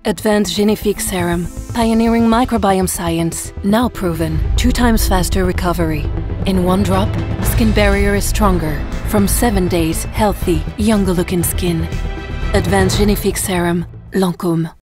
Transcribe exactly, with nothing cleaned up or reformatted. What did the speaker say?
Advanced Genifique Serum, pioneering microbiome science, now proven two times faster recovery. In one drop, skin barrier is stronger. From seven days, healthy, younger looking skin. Advanced Genifique Serum, Lancôme.